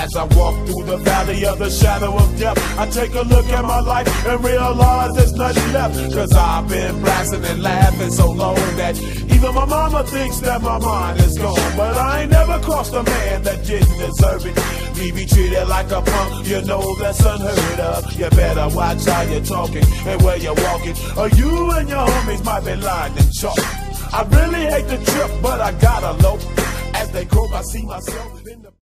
As I walk through the valley of the shadow of death, I take a look at my life and realize there's nothing left. Cause I've been blasting and laughing so long that even my mama thinks that my mind is gone. But I ain't never crossed a man that didn't deserve it. Me be treated like a punk, you know that's unheard of. You better watch how you're talking and where you're walking, or you and your homies might be lying in chalk. I really hate the trip, but I gotta low. As they croak, I see myself in the